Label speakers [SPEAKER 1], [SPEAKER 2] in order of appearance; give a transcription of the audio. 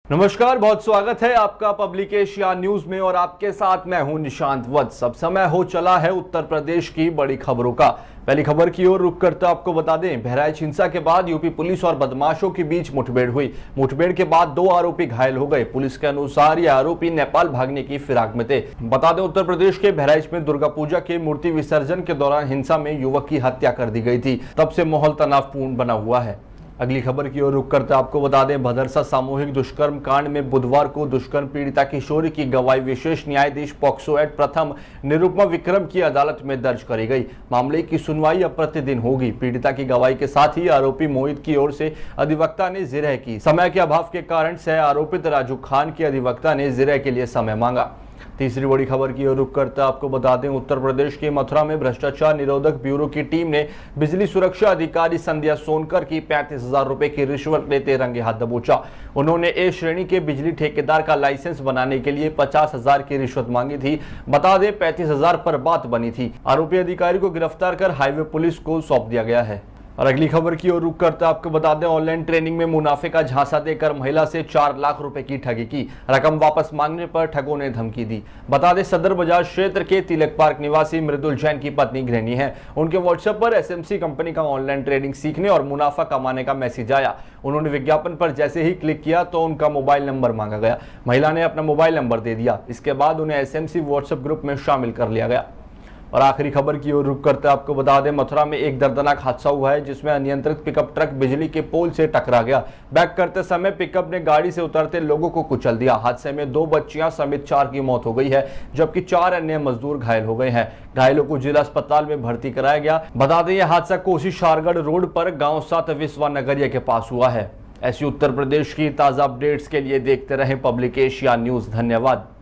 [SPEAKER 1] नमस्कार, बहुत स्वागत है आपका पब्लिक एशिया न्यूज में और आपके साथ मैं हूं निशांत वत्स। अब समय हो चला है उत्तर प्रदेश की बड़ी खबरों का। पहली खबर की ओर रुक करते आपको बता दें, बहराइच हिंसा के बाद यूपी पुलिस और बदमाशों के बीच मुठभेड़ हुई। मुठभेड़ के बाद 2 आरोपी घायल हो गए। पुलिस के अनुसार ये आरोपी नेपाल भागने की फिराक में थे। बता दें, उत्तर प्रदेश के बहराइच में दुर्गा पूजा के मूर्ति विसर्जन के दौरान हिंसा में युवक की हत्या कर दी गई थी। तब से माहौल तनावपूर्ण बना हुआ है। अगली खबर की ओर रुक करते आपको बता दें, भदरसा सामूहिक दुष्कर्म कांड में बुधवार को दुष्कर्म पीड़िता किशोरी की गवाही विशेष न्यायाधीश पॉक्सो एक्ट प्रथम निरुपमा विक्रम की अदालत में दर्ज करी गई। मामले की सुनवाई अब प्रतिदिन होगी। पीड़िता की गवाही के साथ ही आरोपी मोहित की ओर से अधिवक्ता ने जिरह की। समय के अभाव के कारण सह आरोपित राजू खान के अधिवक्ता ने जिरह के लिए समय मांगा। तीसरी बड़ी खबर की ओर रुक करते आपको बता दें, उत्तर प्रदेश के मथुरा में भ्रष्टाचार निरोधक ब्यूरो की टीम ने बिजली सुरक्षा अधिकारी संध्या सोनकर की 35,000 रुपए की रिश्वत लेते रंगे हाथ दबोचा। उन्होंने ए श्रेणी के बिजली ठेकेदार का लाइसेंस बनाने के लिए 50,000 की रिश्वत मांगी थी। बता दें, 35,000 पर बात बनी थी। आरोपी अधिकारी को गिरफ्तार कर हाईवे पुलिस को सौंप दिया गया है। और अगली खबर की ओर रुक करते आपको बता दें, ऑनलाइन ट्रेनिंग में मुनाफे का झांसा देकर महिला से 4 लाख रुपए की ठगी की। रकम वापस मांगने पर ठगों ने धमकी दी। बता दें, सदर बाजार क्षेत्र के तिलक पार्क निवासी मृदुल जैन की पत्नी गृहिणी है। उनके व्हाट्सएप पर एसएमसी कंपनी का ऑनलाइन ट्रेनिंग सीखने और मुनाफा कमाने का मैसेज आया। उन्होंने विज्ञापन पर जैसे ही क्लिक किया तो उनका मोबाइल नंबर मांगा गया। महिला ने अपना मोबाइल नंबर दे दिया। इसके बाद उन्हें एसएमसी व्हाट्सएप ग्रुप में शामिल कर लिया गया। और आखिरी खबर की ओर रुक करते आपको बता दें, मथुरा में एक दर्दनाक हादसा हुआ है जिसमें अनियंत्रित पिकअप ट्रक बिजली के पोल से टकरा गया। बैक करते समय पिकअप ने गाड़ी से उतरते लोगों को कुचल दिया। हादसे में 2 बच्चियां समेत 4 की मौत हो गई है, जबकि 4 अन्य मजदूर घायल हो गए हैं। घायलों को जिला अस्पताल में भर्ती कराया गया। बता दें, यह हादसा कोसी शारगढ़ रोड पर गाँव 7 विश्वा नगरिया के पास हुआ है। ऐसी उत्तर प्रदेश की ताजा अपडेट्स के लिए देखते रहे पब्लिक एशिया न्यूज। धन्यवाद।